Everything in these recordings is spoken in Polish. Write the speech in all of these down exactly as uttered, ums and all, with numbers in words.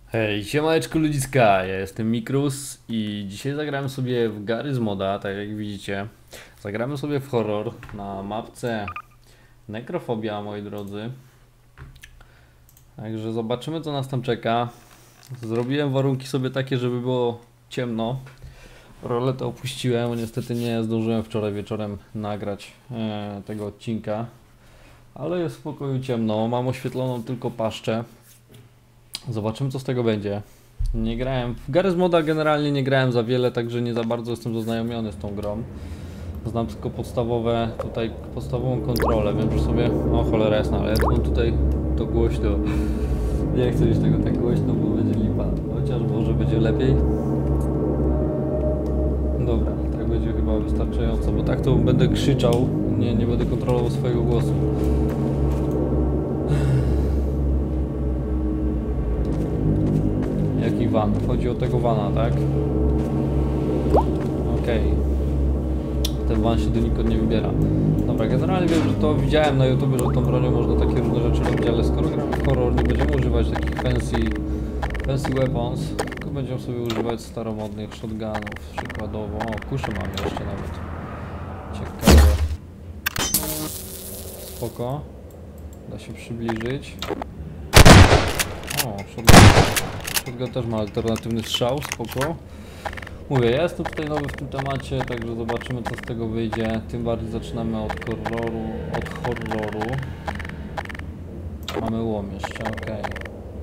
Hej, siemaneczko ludziska, ja jestem Mikrus i dzisiaj zagramy sobie w Garry's Moda, tak jak widzicie. Zagramy sobie w horror na mapce Nekrofobia, moi drodzy. Także zobaczymy, co nas tam czeka. Zrobiłem warunki sobie takie, żeby było ciemno. Roletę opuściłem, niestety nie zdążyłem wczoraj wieczorem nagrać e, tego odcinka. Ale jest w pokoju ciemno, mam oświetloną tylko paszczę. Zobaczymy, co z tego będzie. Nie grałem w Garry's Moda, generalnie nie grałem za wiele, także nie za bardzo jestem zaznajomiony z tą grą. Znam tylko podstawowe, tutaj podstawową kontrolę. Wiem, że sobie, o cholera jasna, ale jak mam tutaj to głośno. Nie chcę mieć tego tak głośno, bo będzie lipa. Chociaż może będzie lepiej. Dobra, tak będzie chyba wystarczająco, bo tak to będę krzyczał. Nie, nie będę kontrolował swojego głosu. Jaki van? Chodzi o tego vana, tak? Okej. Okay. Ten van się do nikąd nie wybiera. Dobra, generalnie wiem, że to widziałem na YouTube, że tą bronią można takie różne rzeczy robić, ale skoro gramy w horror, nie będziemy używać takich fancy, fancy weapons, tylko będziemy sobie używać staromodnych shotgunów, przykładowo. O, kuszę mamy jeszcze nawet. Ciekawe. Spoko. Da się przybliżyć. O, shotgun. Shotgun też ma alternatywny strzał, spoko. Mówię, ja jestem tutaj nowy w tym temacie, także zobaczymy, co z tego wyjdzie. Tym bardziej zaczynamy od horroru. Od horroru. Mamy łom jeszcze, okej. Okay.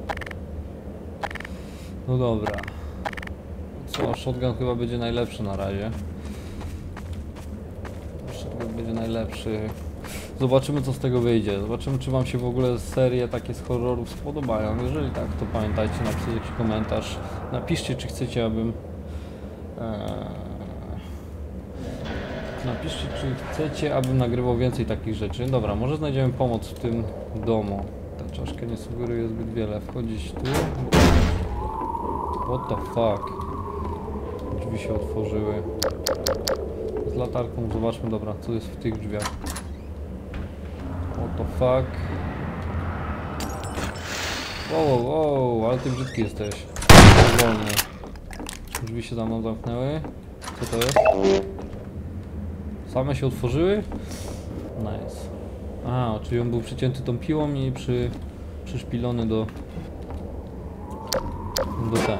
No dobra. Co, shotgun chyba będzie najlepszy na razie. Shotgun będzie najlepszy. Zobaczymy, co z tego wyjdzie. Zobaczymy, czy wam się w ogóle serie takie z horrorów spodobają. Jeżeli tak, to pamiętajcie, napisać jakiś komentarz. Napiszcie, czy chcecie, abym... Napiszcie, czy chcecie, abym nagrywał więcej takich rzeczy. Dobra, może znajdziemy pomoc w tym domu. Ta czaszka nie sugeruje zbyt wiele. Wchodzić tu. What the fuck? Drzwi się otworzyły. Z latarką zobaczmy, dobra, co jest w tych drzwiach. What the fuck? Wow, wow, wow, ale ty brzydki jesteś. Wolny. Drzwi się za mną zamknęły. Co to jest? Same się otworzyły? Nice. A, czyli on był przycięty tą piłą i przy, przyszpilony do... do ten.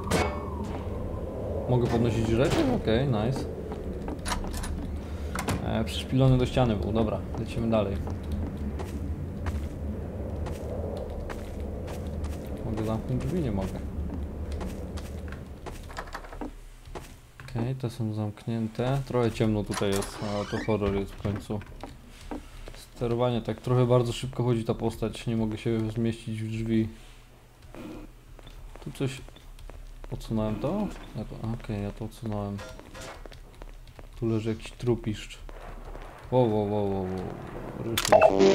Mogę podnosić rzeczy? Okej, okay, nice. E, przyszpilony do ściany był, dobra, lecimy dalej. Mogę zamknąć drzwi? Nie mogę. Okej, okay, te są zamknięte. Trochę ciemno tutaj jest, ale to horror jest w końcu. Sterowanie tak trochę bardzo szybko chodzi ta postać, nie mogę się zmieścić w drzwi. Tu coś... Odsunąłem to? Ja to... Okej, okay, ja to odsunąłem. Tu leży jakiś trupiszcz. Wow, wow, wow, wow, wow. Ruszył się.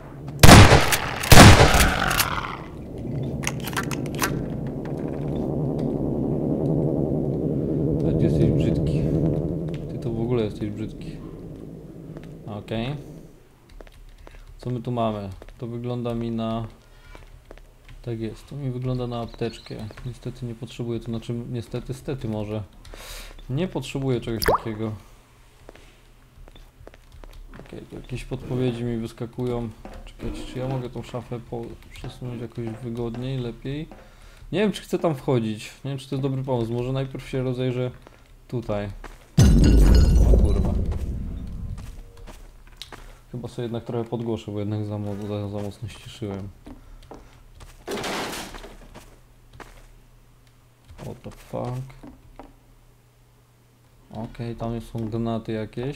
Tak, jesteś brzydki. Ty to w ogóle jesteś brzydki. Okej. Okay. Co my tu mamy? To wygląda mi na... Tak jest, to mi wygląda na apteczkę. Niestety nie potrzebuję, to znaczy niestety, stety może. Nie potrzebuję czegoś takiego. Okay, to jakieś podpowiedzi mi wyskakują. Czekajcie, czy ja mogę tą szafę przesunąć jakoś wygodniej, lepiej? Nie wiem, czy chcę tam wchodzić. Nie wiem, czy to jest dobry pomysł. Może najpierw się rozejrzę tutaj. O kurwa. Chyba sobie jednak trochę podgłoszę, bo jednak za, za, za mocno ściszyłem. What the fuck? Okej, okay, tam są granaty jakieś.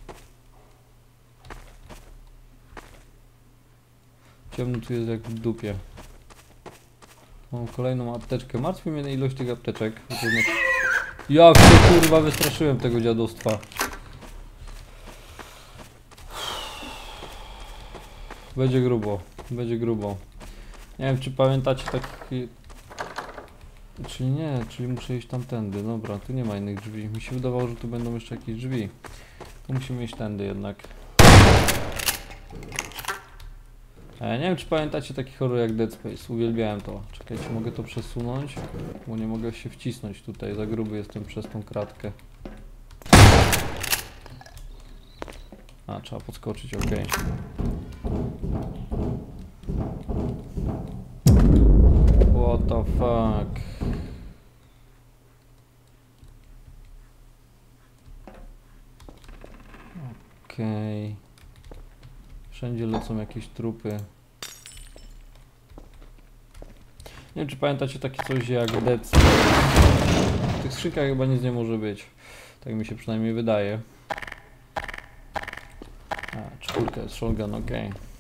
Ciemno tu jest jak w dupie. Mam kolejną apteczkę. Martwi mnie ilość tych apteczek. Jak się kurwa wystraszyłem tego dziadostwa. Będzie grubo, będzie grubo. Nie wiem, czy pamiętacie taki... Czyli nie, czyli muszę iść tamtędy. Dobra, tu nie ma innych drzwi. Mi się wydawało, że tu będą jeszcze jakieś drzwi. Tu musimy iść tędy jednak. E, nie wiem, czy pamiętacie taki horror jak Dead Space. Uwielbiałem to. Czekajcie, mogę to przesunąć, bo nie mogę się wcisnąć tutaj. Za gruby jestem przez tą kratkę. A, trzeba podskoczyć, ok. What the fuck? Okej. Okay. Wszędzie lecą jakieś trupy. Nie wiem, czy pamiętacie takie coś jak Dead Space. W tych skrzynkach chyba nic nie może być. Tak mi się przynajmniej wydaje. A, czwórka jest shotgun, ok.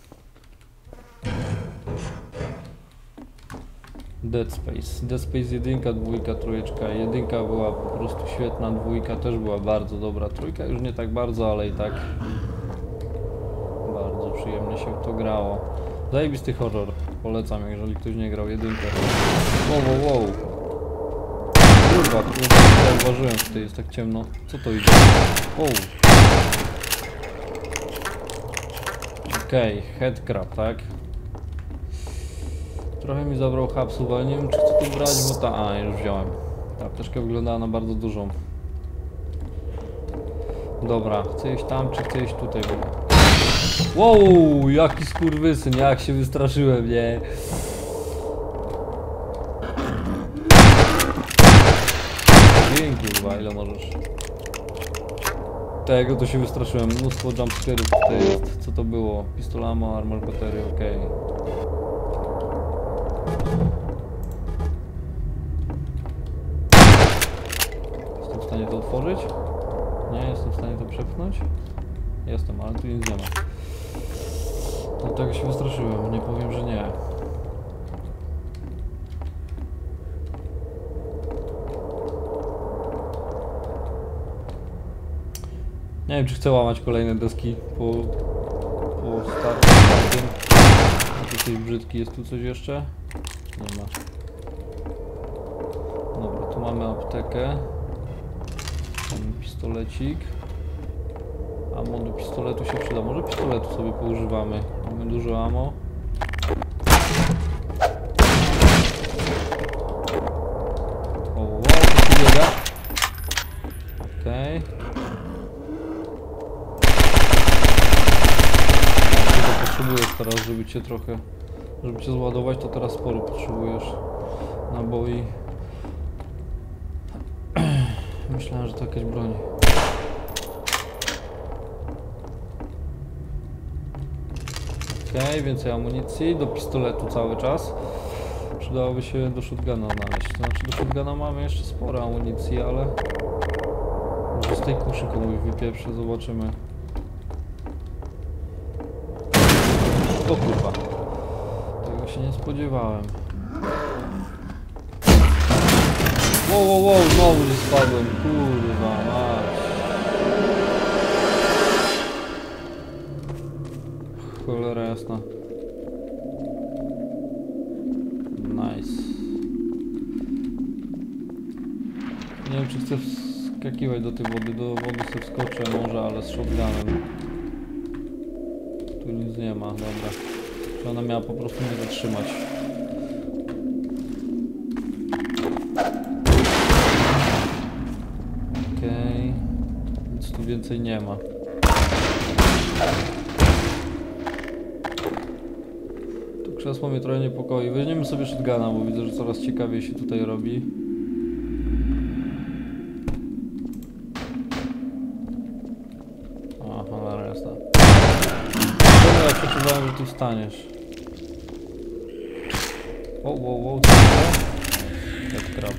Dead Space. Dead Space jedynka, dwójka, trójeczka. Jedynka była po prostu świetna, dwójka też była bardzo dobra. Trójka już nie tak bardzo, ale i tak bardzo przyjemnie się w to grało. Zajebisty horror. Polecam, jeżeli ktoś nie grał jedynkę. Wow, wow, wow. Kurwa, tu nie zauważyłem, że tutaj jest tak ciemno. Co to idzie? Wow. Okej, okay, headcrab, tak? Trochę mi zabrał hapsów, ale nie wiem, czy chcę tu brać, bo ta... A, już wziąłem. Ta apteczka wyglądała na bardzo dużą. Dobra, chcę iść tam, czy chcę iść tutaj? Wow, jaki skurwysyn, jak się wystraszyłem, nie? Dzięki, kurwa, ile możesz? Tego to się wystraszyłem, mnóstwo jumpscare'ów tutaj jest. Co to było? Pistolamo, armor battery, okej. Okay. Jestem w stanie to otworzyć? Nie, jestem w stanie to przepchnąć? Jestem, ale tu nic nie ma. Dlatego się wystraszyłem, nie powiem, że nie. Nie wiem, czy chcę łamać kolejne deski po, po starcie. Jakiś brzydki, jest tu coś jeszcze? Nie ma. Dobra, tu mamy aptekę. Mamy pistolecik. Ammo do pistoletu się przyda. Może pistoletu sobie poużywamy. Mamy dużo ammo. O, wow, to tu biega. Okej. Okay. Potrzebujesz teraz, żeby cię trochę, żeby cię zładować, to teraz sporo potrzebujesz naboi. Myślałem, że to jakaś broń. Okej, okay, więcej amunicji, do pistoletu cały czas. Przydałoby się do shotguna znaleźć. Znaczy do shotguna mamy jeszcze sporo amunicji, ale może z tej kuszy komuś wypieprzę, zobaczymy. O kurwa, tego się nie spodziewałem. Wow, wow, wow, znowu nie spadłem, kurwa mać. Cholera jasna. Nice. Nie wiem, czy chcę wskakiwać do tej wody, do wody sobie wskoczę może, ale z shotgunem. Tu nic nie ma, dobra. Czy ona miała po prostu nie zatrzymać. Okej. Okay. Nic tu więcej nie ma. To krzesło mnie trochę niepokoi. Weźmiemy sobie shotguna, bo widzę, że coraz ciekawiej się tutaj robi. Aha, resta. Ja przeczuwałem, że tu wstaniesz. O, wow, wow, co to? Jak krab.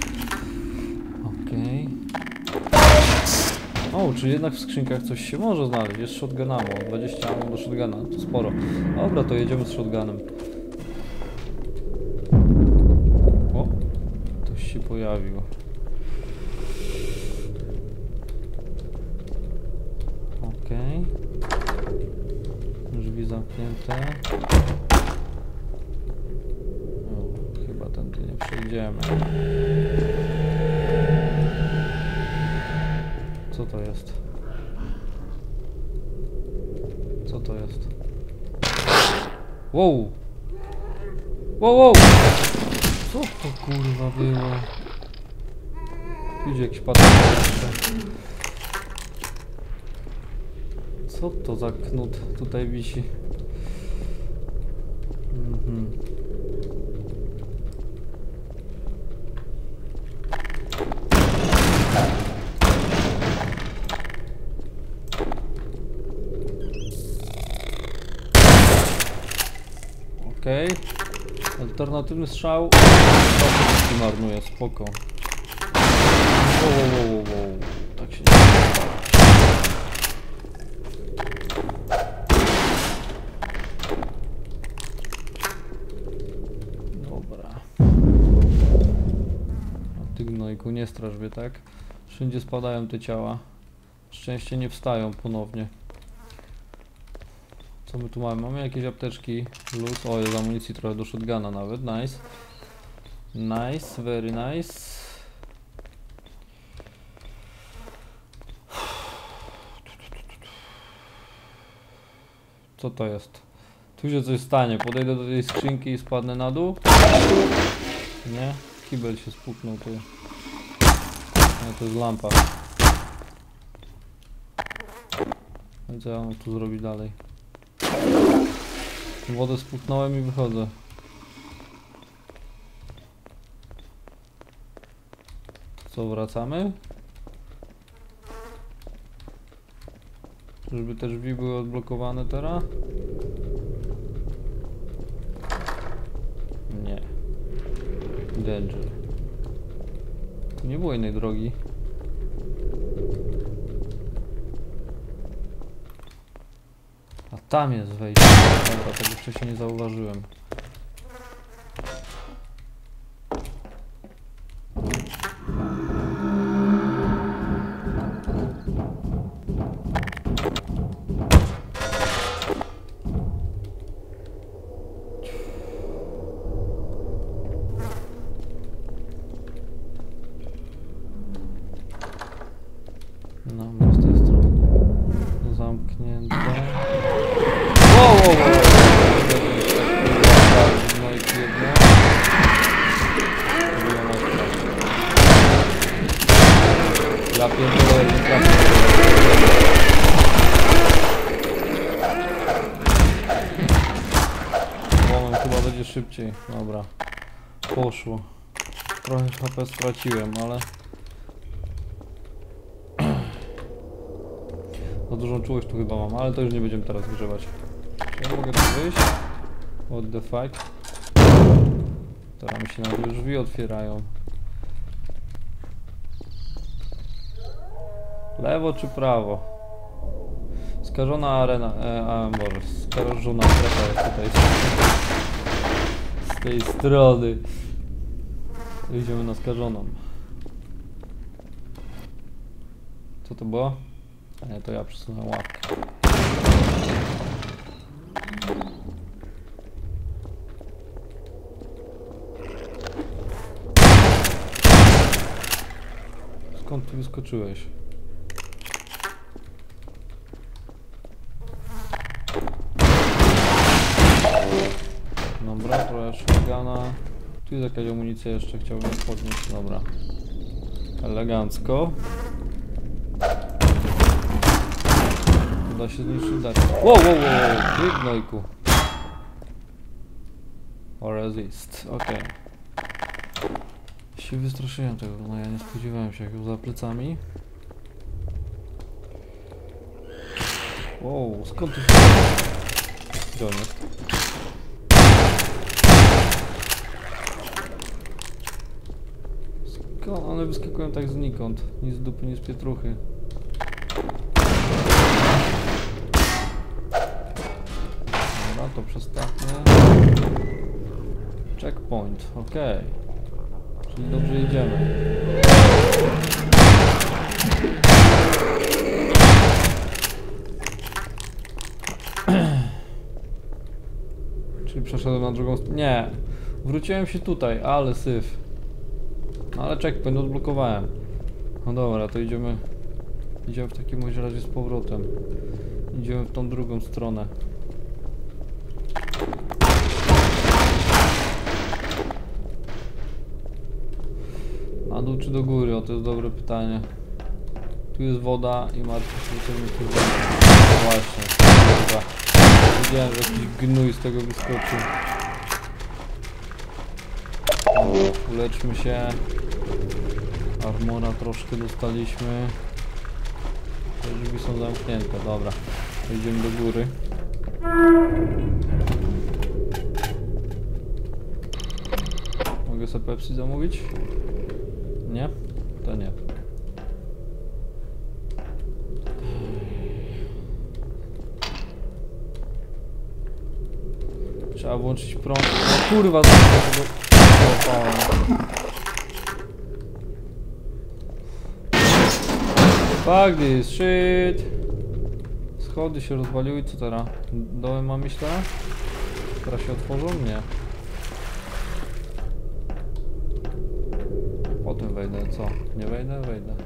Okej. Okay. O, czyli jednak w skrzynkach coś się może znaleźć. Jest shotgun ammo. dwadzieścia ammo do shotguna. To sporo. Dobra, to jedziemy z shotgunem. O, ktoś się pojawił. Okej. Okay. Drzwi zamknięte. O, chyba tędy nie przejdziemy. Co to jest? Co to jest? Wow! Wow, wow! Co to kurwa było? Idzie jakiś patrol jeszcze. Co to za knut tutaj wisi? Mhm. Okej. Okay. Alternatywny strzał. To marnuje, spoko. Wow, wow, wow, wow. Tak się nie dobra. A ty gnojku, nie straż mnie, tak? Wszędzie spadają te ciała. Szczęście nie wstają ponownie. Co my tu mamy? Mamy jakieś apteczki. Luz. O, jest amunicji trochę do shotguna nawet. Nice. Nice, very nice. Co to jest? Tu się coś stanie. Podejdę do tej skrzynki i spadnę na dół. Nie? Kibel się spuknął tu. No to jest lampa. No i co ja mam tu zrobić dalej? Wodę spuknąłem i wychodzę. Co, wracamy? Żeby te drzwi były odblokowane teraz? Nie. Danger. Tu nie było innej drogi. A tam jest wejście. Dobra, tego wcześniej nie zauważyłem. No, z tej strony zamknięte. Wow, wow, wow. No i jedno. Ja pierdolę, nie trafię. Moment, chyba będzie szybciej. Dobra. Poszło. Trochę H P straciłem, ale... Za dużą czułość tu chyba mam, ale to już nie będziemy teraz grzewać. Czy ja mogę tu wyjść? What the fuck? Teraz mi się nagle drzwi otwierają. Lewo czy prawo? Skażona arena... E, a może, skażona strefa jest tutaj. Z tej strony. Idziemy na skażoną. Co to było? A nie, to ja przesunąłem łapkę. Skąd ty wyskoczyłeś? Dobra, trochę shotguna. Tu jest jakaś amunicja jeszcze, chciałbym podnieść. Dobra. Elegancko. Da się zniszczyć dać. Wow, wow, wow, wow. Ty gnojku. O resist, okej. Okay. Się wystraszyłem tego, no ja nie spodziewałem się, jak ją za plecami. Wow, skąd tu się... Gdzie on jest? Skąd? One wyskakują tak znikąd. Ni z dupy, ni z pietruchy. Dobra, to przestawmy. Checkpoint, ok. Czyli dobrze jedziemy. Czyli przeszedłem na drugą stronę. Nie. Wróciłem się tutaj, ale syf. No ale checkpoint odblokowałem. No dobra, to idziemy. Idziemy w takim razie z powrotem. Idziemy w tą drugą stronę. Na dół czy do góry? O, to jest dobre pytanie. Tu jest woda i martwi się, że mi tu woda. No właśnie, kurwa. Widziałem, że jakiś gnój z tego wyskoczył. Dobra, uleczmy się. Armora troszkę dostaliśmy. Te drzwi są zamknięte, dobra. Idziemy do góry. Mogę sobie Pepsi zamówić? Nie? To nie. Trzeba włączyć prąd. No kurwa, co tego... Fuck this shit. Schody się rozwaliły, co teraz? Dołem mam iść teraz? Teraz się otworzą? Nie. Potem wejdę, co? Nie wejdę? Wejdę.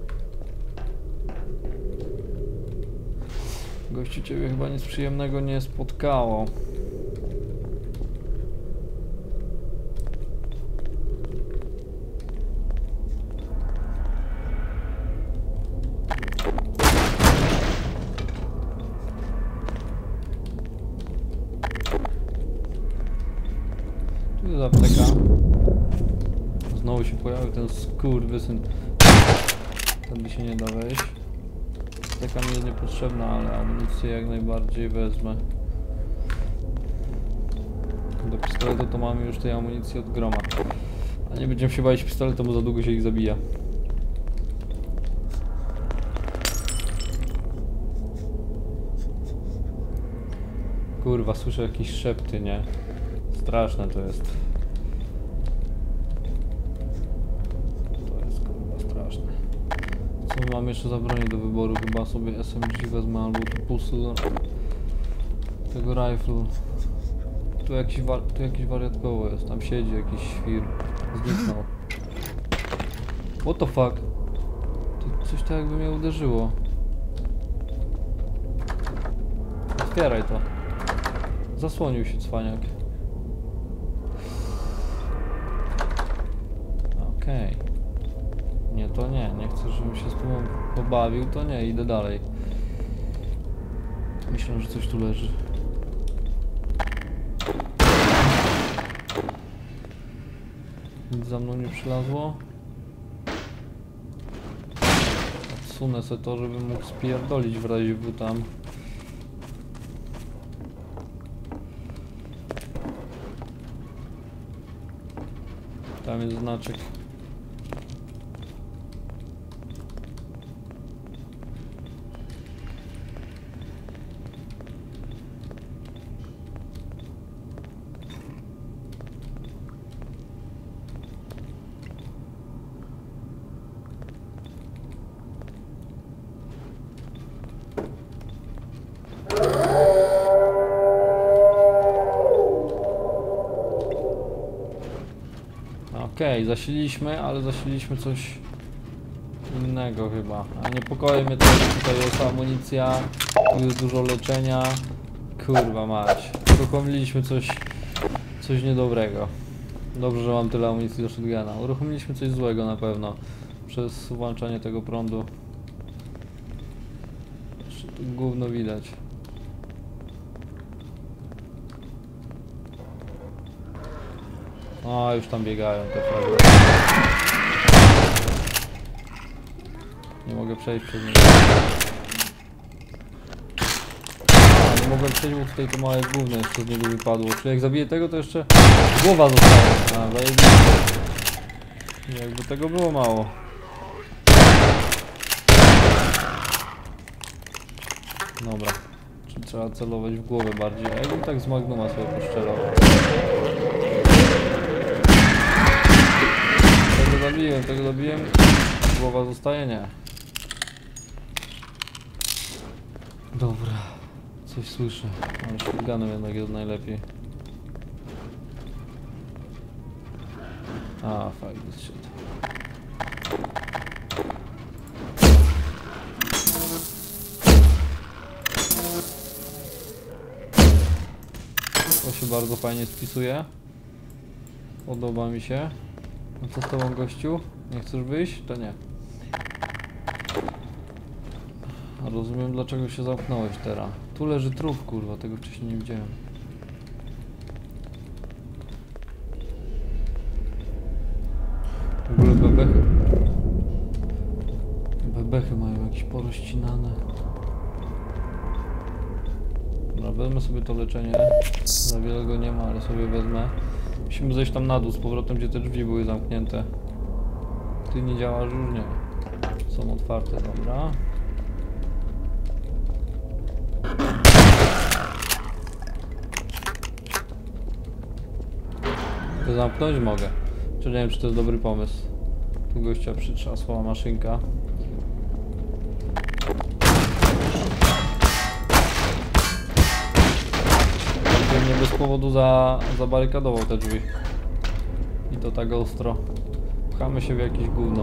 Gościu, ciebie chyba nic przyjemnego nie spotkało. Tu jest apteka. Znowu się pojawił ten skurwysyn. Tędy się nie da wejść. Apteka mi jest niepotrzebna, ale amunicję jak najbardziej wezmę. Do pistoletu to mamy już tej amunicji od groma. A nie będziemy się bawić pistoletem, bo za długo się ich zabija. Kurwa, słyszę jakieś szepty, nie? Straszne to jest. To jest kurwa straszne. Co my mamy jeszcze za broni do wyboru? Chyba sobie S M G wezmę albo tu puzzle tego rifle. Tu jakiś, wa tu jakiś wariat koło jest, tam siedzi jakiś świr. Zniknął. What the fuck? To coś tak jakby mnie uderzyło. Otwieraj to. Zasłonił się cwaniak. Okej. Okay. Nie, to nie. Nie chcę, żebym się z tobą pobawił, to nie. Idę dalej. Myślę, że coś tu leży. Nic za mną nie przylazło. Odsunę sobie to, żebym mógł spierdolić w razie w tam. Tam jest znaczek. Okej, okay, zasililiśmy, ale zasililiśmy coś innego chyba. A niepokoi mnie to, że tutaj jest amunicja, tu jest dużo leczenia. Kurwa mać. Uruchomiliśmy coś, coś niedobrego. Dobrze, że mam tyle amunicji do shotguna. Uruchomiliśmy coś złego na pewno. Przez włączanie tego prądu. Jeszcze tu gówno widać. O, już tam biegają te frazy. Nie mogę przejść przez nie. A, nie mogłem przejść, bo tutaj to małe gówno jeszcze z niego wypadło. Czyli jak zabiję tego, to jeszcze głowa została. A, zajebiście. Jakby tego było mało. Dobra. Czyli trzeba celować w głowę bardziej. A jakbym tak z Magnuma sobie poszczelał. Tego zabiłem, tego zabiłem. Głowa zostaje? Nie. Dobra. Coś słyszę. Ale shotgunem jednak jest najlepiej. A, fuck this shit. To się bardzo fajnie spisuje. Podoba mi się. No co z tobą, gościu? Nie chcesz wyjść? To nie. Rozumiem, dlaczego się zamknąłeś teraz. Tu leży trup, kurwa, tego wcześniej nie widziałem. W ogóle bebechy. Bebechy mają jakieś porozcinane. Dobra, wezmę sobie to leczenie. Za wiele go nie ma, ale sobie wezmę. Musimy zejść tam na dół z powrotem, gdzie te drzwi były zamknięte. Ty nie działasz już? Nie. Są otwarte, dobra. To zamknąć mogę. Czy nie wiem, czy to jest dobry pomysł. Tu gościa przytrzasła maszynka. Nie bez powodu za, zabarykadował te drzwi. I to tak ostro. Pchamy się w jakieś gówno.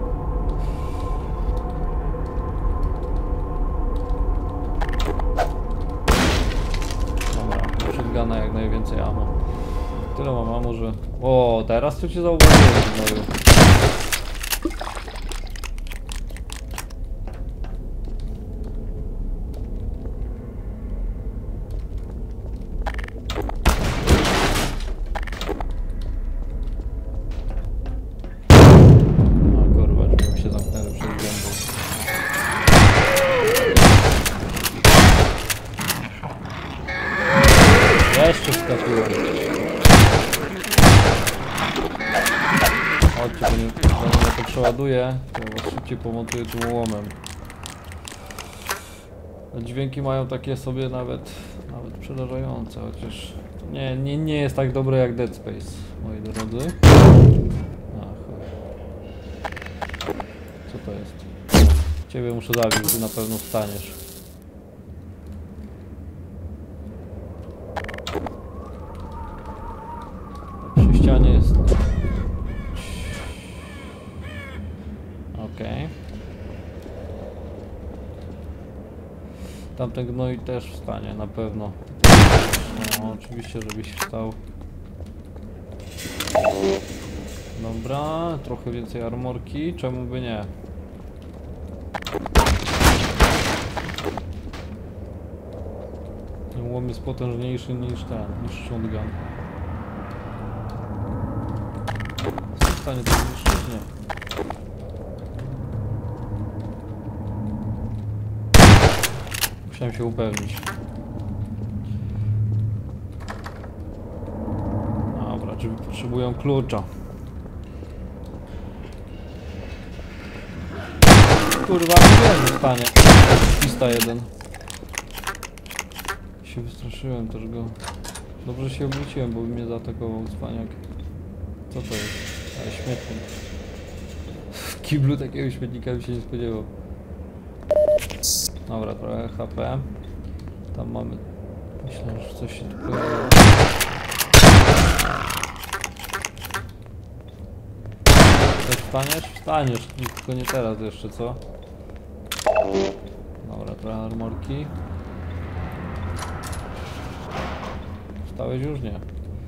Dobra, shotguna jak najwięcej ammo. Tyle mam ammo, że... O, teraz to cię zauważyłem znowu. Jeszcze wskakułem. Chodźcie, bo nie, bo nie to przeładuję, to was szybciej pomontuję tym łomem. Dźwięki mają takie sobie nawet, nawet przerażające, chociaż nie, nie, nie jest tak dobre jak Dead Space, moi drodzy. Ach, co to jest? Ciebie muszę zabić, ty na pewno wstaniesz. Przy ścianie jest... Okej. Okay. Tamten gnoj też wstanie, na pewno. No, oczywiście, żebyś wstał. Dobra, trochę więcej armorki, czemu by nie? Ten łom jest potężniejszy niż ten, niż shotgun. Jest w stanie to zniszczyć? Nie. Musiałem się upewnić. Dobra, czy potrzebują klucza? Kurwa, nie wiem, że stanie. Pista jeden. Się wystraszyłem też go. Dobrze się obróciłem, bo by mnie zaatakował cwaniak. Co to jest? Ale śmietnik. W kiblu takiego śmietnika bym się nie spodziewał. Dobra, trochę H P. Tam mamy... Myślę, że coś się tu pojawiło. Też wstaniesz? Wstaniesz, tylko nie teraz jeszcze, co? Dobra, trochę armorki. Wstałeś już? Nie.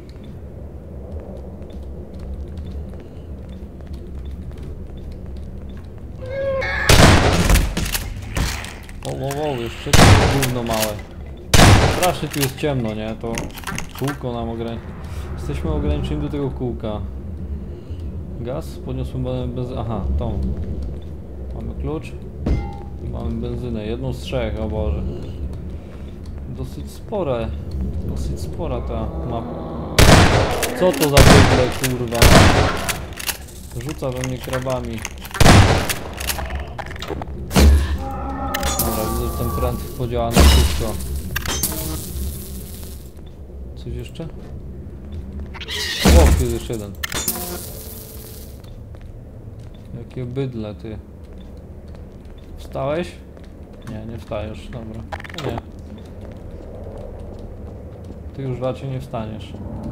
O, o, o, jeszcze to gówno małe. Strasznie tu jest ciemno, nie? To kółko nam ograniczy. Jesteśmy ograniczeni do tego kółka. Gaz? Podniosłem benzynę. Aha, tą. Mamy klucz. I mamy benzynę. Jedną z trzech, o Boże. Dosyć spore. Dosyć spora ta mapa. Co to za bydle, kurwa? Rzuca we mnie krabami. Dobra, widzę, że ten pręt podziała na wszystko. Coś jeszcze? O, tu jest jeszcze jeden. Jakie bydle, ty. Wstałeś? Nie, nie wstajesz, dobra. No nie. Ty już raczej nie wstaniesz.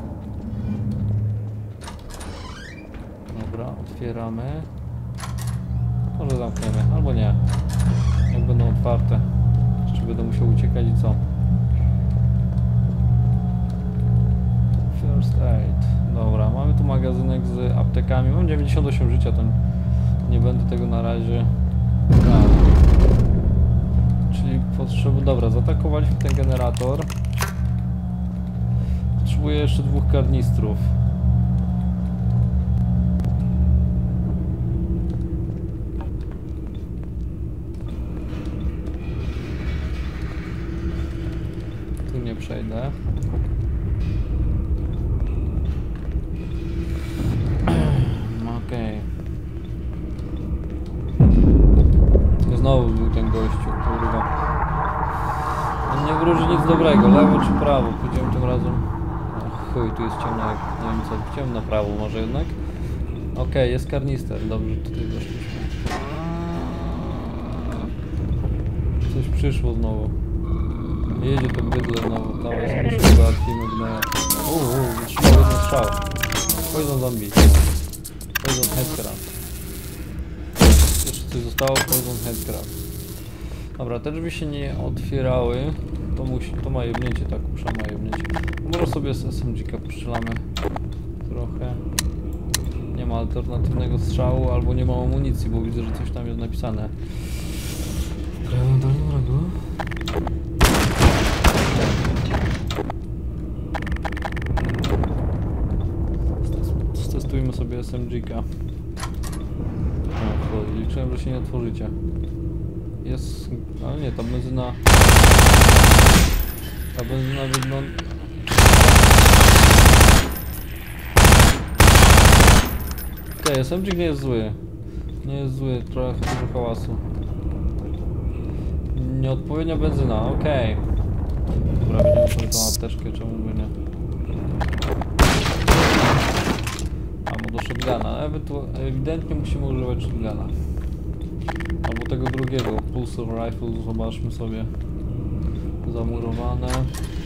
Dobra, otwieramy. Może zamkniemy, albo nie. Jak będą otwarte. Jeszcze będę musiał uciekać i co? First aid. Dobra, mamy tu magazynek z aptekami. Mam dziewięćdziesiąt osiem życia, to nie będę tego na razie brał. Czyli potrzebuję... Dobra, zaatakowaliśmy ten generator. Potrzebuję jeszcze dwóch karnistrów. Tu nie przejdę. Okej. Okay. Znowu był ten gościu, kurwa. On nie wróży nic dobrego, lewo czy prawo? Pójdziemy tym razem. Ach, chuj, tu jest ciemno, jak nie wiem co. Pójdziemy na prawo może jednak. Okej, okay, jest karnister, dobrze, tutaj doszliśmy. Coś przyszło znowu. Jedzie to bydle znowu, dawaj sobie załatwimy gnoja. Uuu, wytrzymał jeden strzał. Poison zombie. Poison headcraft. Jeszcze coś zostało, poison headcraft. Dobra, te drzwi się nie otwierały. To musi, to ma jebnięcie, tak, kusza ma jebnięcie. Może sobie z S M G-ka postrzelamy trochę. Nie ma alternatywnego strzału, albo nie ma amunicji, bo widzę, że coś tam jest napisane. Grałem dalej wrogu. Testujmy sobie S M G-ka. O, liczyłem, że się nie otworzycie. Jest... ale nie, ta benzyna... Ta benzyna wygląda... Okej, okay, S M G nie jest zły. Nie jest zły, trochę dużo hałasu. Nieodpowiednia benzyna, okej. Okay. Dobra, widzimy sobie tą apteczkę, czemu by nie. Albo do shotguna, ewidentnie musimy używać shotguna. Albo tego drugiego, pulsar rifle, zobaczmy sobie. Zamurowane.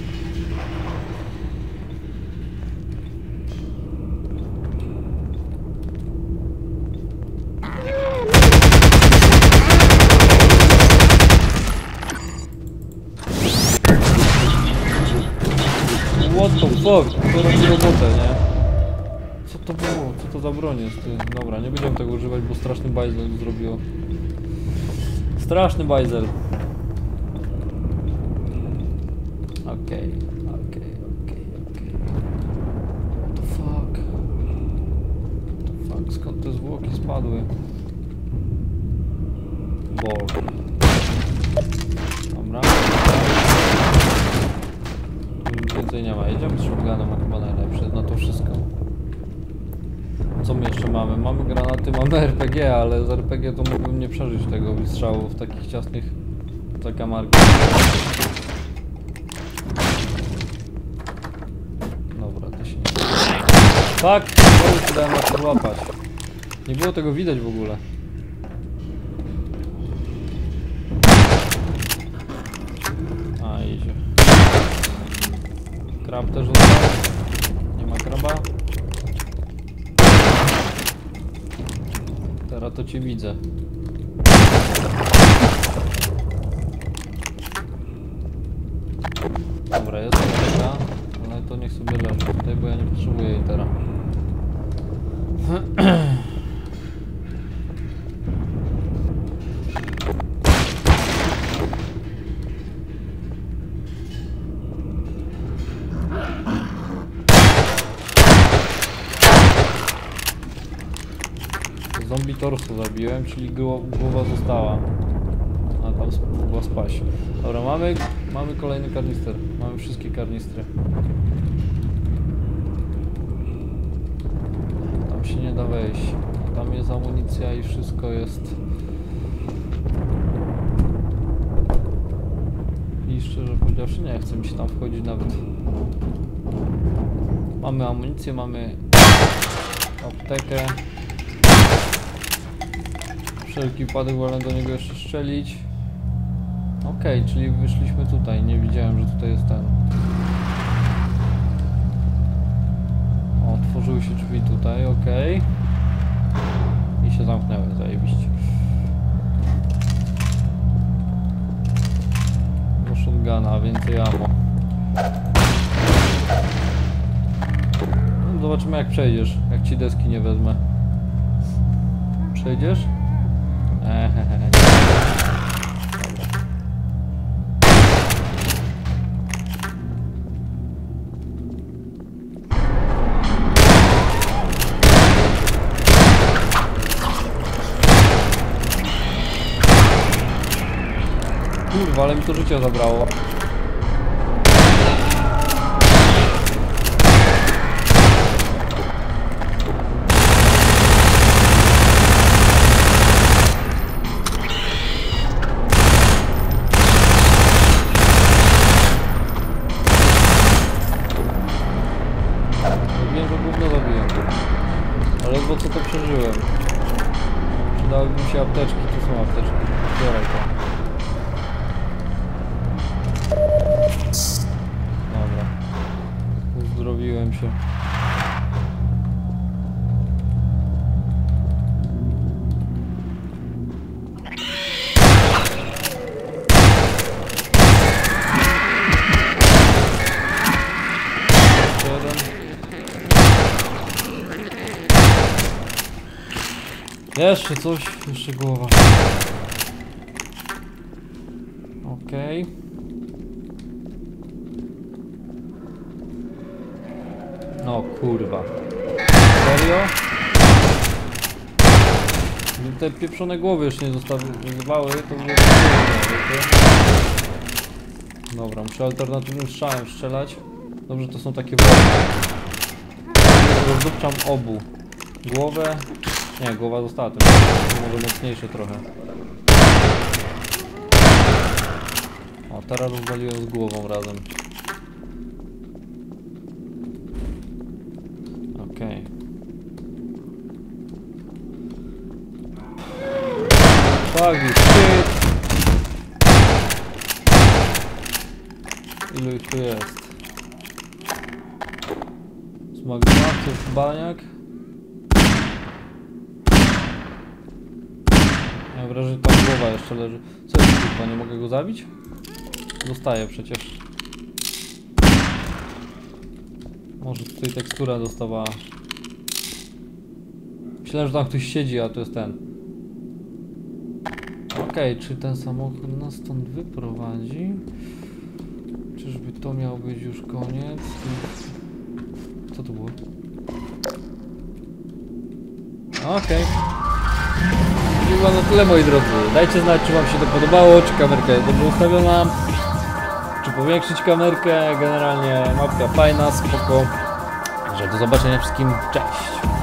What the fuck? To robi robotę, nie? Co to było? Co to za broń jest? Ty? Dobra, nie będziemy tego używać, bo straszny bajzel zrobiło. Straszny bajzel. Okej, okay, okej, okay, okej, okay, okej. What the fuck? What the fuck? Skąd te zwłoki spadły? Ball. Dobra. Więcej nie ma. Jedziemy z shotgunem, chyba najlepsze na to wszystko. Co my jeszcze mamy? Mamy granaty, mamy R P G, ale z R P G to mógłbym nie przeżyć tego wystrzału w takich ciasnych zakamarkach. Dobra, to się nie... Fuck! Znowu się dałem na to złapać. Nie było tego widać w ogóle. A, idzie. Krab też został. Nie ma kraba. Teraz to cię widzę. Dobra, jest taka, ale to niech sobie leży tutaj, bo ja nie potrzebuję jej teraz. Zombie torso zabiłem, czyli głowa została. A tam była spaść. Dobra, mamy, mamy kolejny karnister. Mamy wszystkie karnistry. Tam się nie da wejść. Tam jest amunicja i wszystko jest. I szczerze powiedziawszy, nie chcę mi się tam wchodzić nawet. Mamy amunicję, mamy aptekę. Wszelki wypadek wolę do niego jeszcze strzelić. Okej, okay, czyli wyszliśmy tutaj. Nie widziałem, że tutaj jest ten. O, otworzyły się drzwi tutaj, okej. Okay. I się zamknęły, zajebiście. Do shotguna, więcej ammo. No, Zobaczymy jak przejdziesz, jak ci deski nie wezmę. Przejdziesz? Ehehe. Kurwa, ale mi to życie zabrało. Wiem, że gówno zabiłem. Ale bo co to przeżyłem? Przydałyby mi się apteczki, tu są apteczki. Zbieraj to. Dobra. Uzdrowiłem się. Jeszcze coś, jeszcze głowa. Okej. Okay. No kurwa. Serio? Te pieprzone głowy już nie zostawiły, to było... Dobra, muszę alternatywnym strzałem strzelać. Dobrze, to są takie wolne. Rozdupczam obu. Głowę... Nie, głowa została tylko. Może mocniejsze trochę. O, teraz rozwaliłem z głową razem. Okej. Fuck this shit. Ilu ich tu jest? Smagmaców, baniak. Mam wrażenie, że tam głowa jeszcze leży. Co jest kurwa, nie mogę go zabić? Dostaję przecież. Może tutaj tekstura dostawała. Myślałem, że tam ktoś siedzi, a to jest ten. Okej, okay, czy ten samochód nas stąd wyprowadzi? Czyżby to miał być już koniec? Co to było? Okej. Okay. Chyba na tyle, moi drodzy. Dajcie znać, czy wam się to podobało, czy kamerka jest dobrze ustawiona, czy powiększyć kamerkę. Generalnie mapka fajna, spoko. Także do zobaczenia wszystkim. Cześć!